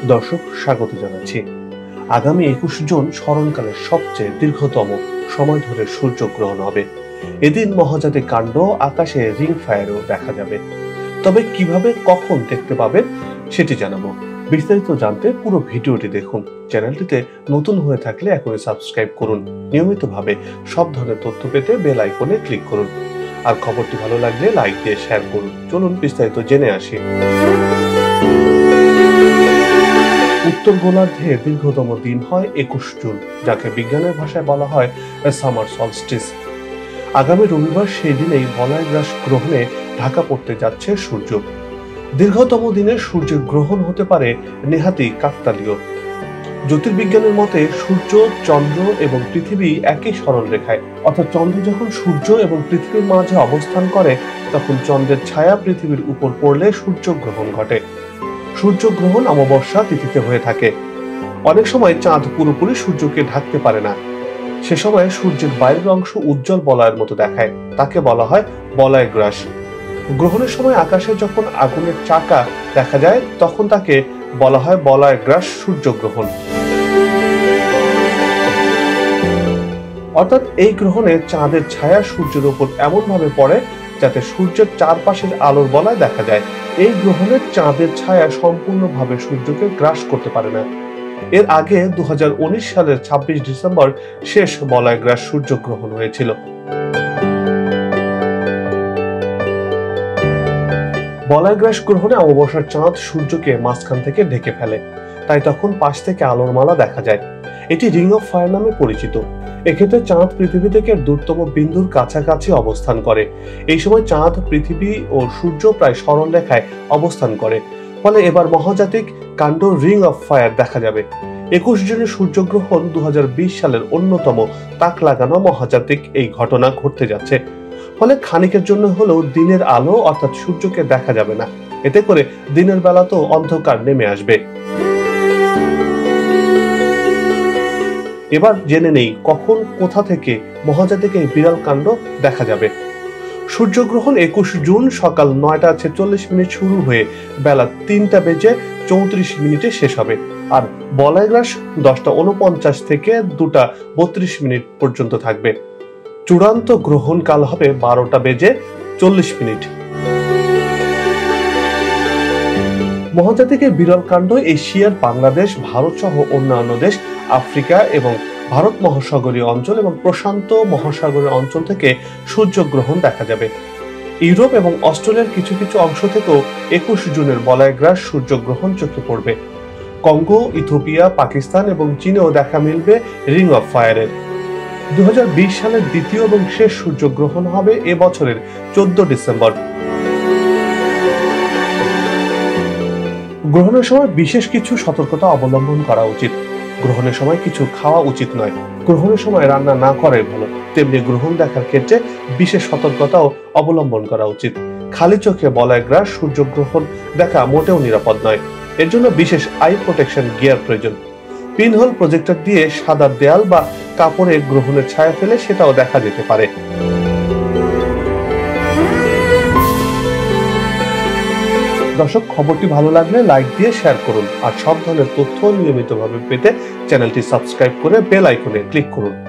দর্শক স্বাগত জানাচ্ছি। আগামী 21 জুন স্মরণকালের সবচেয়ে দীর্ঘতম সময় ধরে সূর্যগ্রহণ হবে। এদিন মহাজাতিক কাণ্ড আকাশে রিং ফায়ারও দেখা যাবে। তবে কিভাবে কখন দেখতে পাবেন সেটি জানাবো। বিস্তারিত জানতে পুরো ভিডিওটি দেখুন। চ্যানেলটিতে নতুন হয়ে থাকলে এখনই সাবস্ক্রাইব করুন। নিয়মিতভাবে সব ধরনের তথ্য পেতে বেল আইকনে ক্লিক করুন। আর খবরটি ভালো লাগলে লাইক দিয়ে শেয়ার করুন। চলুন বিস্তারিত জেনে আসি। উত্তর গোলার্ধে দীর্ঘতম দিন হয় 21 জুন, যাকে বিজ্ঞানের ভাষায় বলা হয় সামার সলস্টিস। আগামী রবিবার সেই দিনেই বলয়গ্রাস গ্রহণে ঢাকা পড়তে যাচ্ছে সূর্য। দীর্ঘতম দিনে সূর্যের গ্রহণ হতে পারে নেহাতি কাকতালীয়। জ্যোতির্বিজ্ঞানের মতে সূর্য, চন্দ্র এবং পৃথিবী একই সরলরেখায়, অর্থাৎ চন্দ্র যখন সূর্য এবং পৃথিবীর মাঝে অবস্থান করে তখন চন্দ্রের ছায়া পৃথিবীর উপর পড়লে সূর্যগ্রহণ ঘটে। সূর্যগ্রহণ অমাবস্যা তিথিতে হয়ে থাকে। অনেক সময় চাঁদ পুরোপুরি সূর্যকে ঢাকতে পারে না। সে সময় সূর্যের বাইরের অংশ উজ্জ্বল বলয়ের মতো দেখায়, তাকে বলা হয় বলয়গ্রাস। গ্রহণের সময় আকাশে যখন আগুনের চাকা দেখা যায় তখন তাকে বলা হয় বলয়গ্রাস সূর্যগ্রহণ। অর্থাৎ এই গ্রহণে চাঁদের ছায়া সূর্যের উপর এমন ভাবে পড়ে যাতে সূর্যের চারপাশের আলোর বলয় দেখা যায়। এই গ্রহণে চাঁদের ছায়া সম্পূর্ণভাবে সূর্যকে গ্রাস করতে পারে না। এর আগে 2019 সালের 26 ডিসেম্বর শেষ বলয়গ্রাস সূর্যগ্রহণ হয়েছিল। বলয়গ্রাস গ্রহণে অমাবস্যার চাঁদ সূর্যকে মাঝখান থেকে ঢেকে ফেলে, তাই তখন পাশ থেকে আলোর মালা দেখা যায়। এটি রিং অফ ফায়ার নামে পরিচিত। এক্ষেত্রে চাঁদ পৃথিবী থেকে দূরতম বিন্দুর কাছাকাছি অবস্থান করে। এই সময় চাঁদ, পৃথিবী ও সূর্য প্রায় সরল রেখায় অবস্থান করে, ফলে এবার মহাজাতিক কাণ্ড রিং অফ ফায়ার দেখা যাবে। 21 জুনের সূর্যগ্রহণ 2020 সালের অন্যতম তাক লাগানো মহাজাতিক এই ঘটনা ঘটতে যাচ্ছে। ফলে খানিকের জন্য হলেও দিনের আলো অর্থাৎ সূর্যকে দেখা যাবে না। এতে করে দিনের বেলাতেও অন্ধকার নেমে আসবে। এবার জেনে নেই কখন কোথা থেকে মহাজাতিক এই বিরল কাণ্ড দেখা যাবে। সূর্যগ্রহণ 21 জুন সকাল 9:46 শুরু হয়ে বেলা 3:34 শেষ হবে। আর বলয়গ্রাস 10:49 থেকে 2:32 পর্যন্ত থাকবে। চূড়ান্ত গ্রহণ কাল হবে 12:40। মহাজাতিকের বিরল কাণ্ড এশিয়ার বাংলাদেশ, ভারত সহ অন্যান্য দেশ, আফ্রিকা এবং ভারত মহাসাগরীয় অঞ্চল এবং প্রশান্ত মহাসাগরীয় অঞ্চল থেকে সূর্যগ্রহণ দেখা যাবে। ইউরোপ এবং অস্ট্রেলিয়ার কিছু কিছু অংশ থেকেও 21 জুনের বলয়গ্রাস সূর্যগ্রহণ চোখে পড়বে। কঙ্গো, ইথিওপিয়া, পাকিস্তান এবং চীনেও দেখা মিলবে রিং অফ ফায়ারের। 2020 সালের দ্বিতীয় এবং শেষ সূর্যগ্রহণ হবে এবছরের 14 ডিসেম্বর। গ্রহণের সময় বিশেষ কিছু সতর্কতা অবলম্বন করা উচিত। গ্রহণের সময় কিছু খাওয়া উচিত নয়। গ্রহণের সময় রান্না না করাই ভালো। তেমনি গ্রহণ দেখার ক্ষেত্রে বিশেষ সতর্কতাও অবলম্বন করা উচিত। খালি চোখে বলয়গ্রাস সূর্যগ্রহণ দেখা মোটেও নিরাপদ নয়। এর জন্য বিশেষ আই প্রোটেকশন গিয়ার প্রয়োজন। পিনহোল প্রজেক্টর দিয়ে সাদা দেয়াল বা কাপড়ে গ্রহণের ছায়া ফেলে সেটাও দেখা যেতে পারে। দর্শক, খবরটি ভালো লাগলে লাইক দিয়ে শেয়ার করুন। আর সব ধরনের তথ্য নিয়মিতভাবে পেতে চ্যানেলটি সাবস্ক্রাইব করে বেল আইকনে ক্লিক করুন।